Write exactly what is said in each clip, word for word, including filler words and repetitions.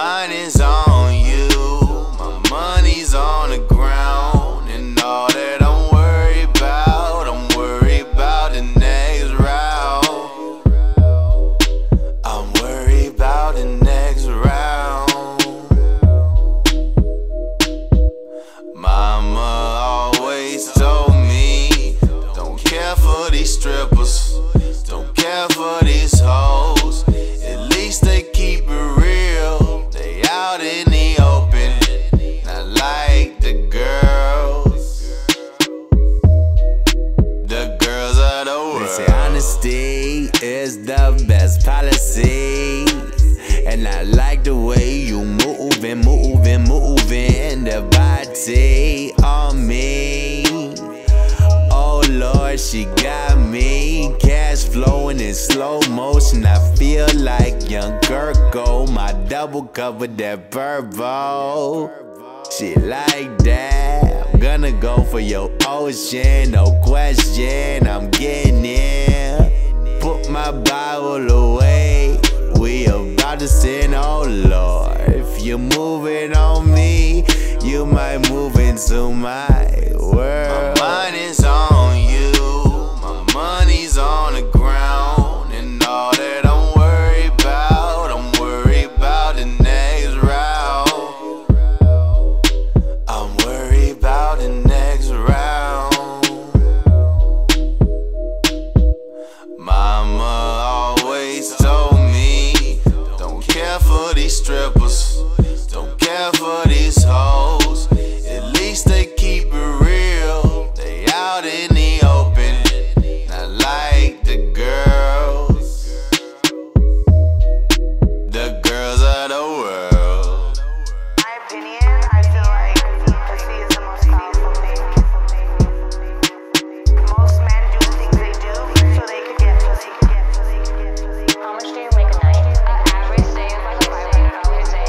mind is on you, my money's on the ground, and all that I'm worried about, I'm worried about the next round. I'm worried about the next round. Mama always told me, don't care for these strippers, don't care for these hoes, at least they keep it real, they out in the open, not like the girls, the girls of the world. They say honesty is the best policy, and I like the way you moving, moving, moving the body on me. Oh Lord, she got me, cash flowing in slow motion. I feel like young Kirko, my double covered that purple. She like that, I'm gonna go for your ocean, no question, I'm getting in. Put my Bible away, we about to sin, oh Lord. If you're moving on me, you might move into my world. My mind is on you, my money's on the ground, and all that I'm worried about, I'm worried about the next round. I'm worried about the next round. Mama always told me, don't care for these strippers, don't care for these hoes, at least they keep it real, they out in the open, not like the girls, the girls of the world. My opinion, I feel like pussy is the most powerful thing. Most men do the things they do so they could get pussy. How much do you make a night? An average day is like a five hundred dollar day.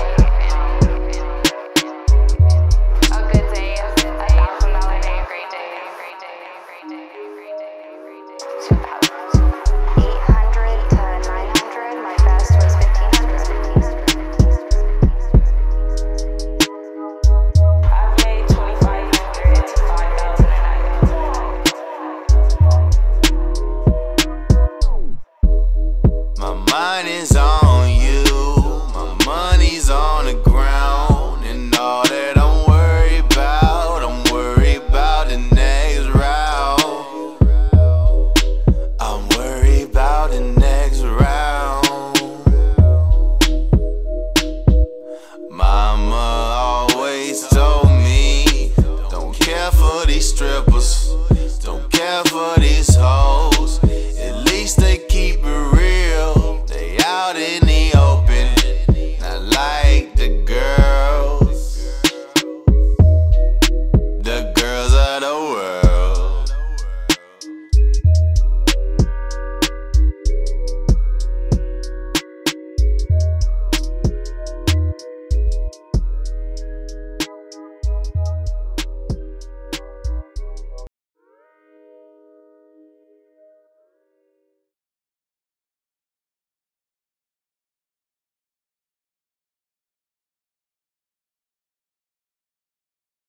A good day is a thousand dollar day. A great day is a great day. A great day. A great day. A great day. Two thousand. eight hundred to nine hundred. My best was fifteen hundred. I've made twenty-five hundred to five thousand a night. My mind is on you, my money's on the ground, and all that I'm worried about, I'm worried about the next round. I'm worried about the next round. Mama always told me, don't care for these strippers, don't care for these hoes,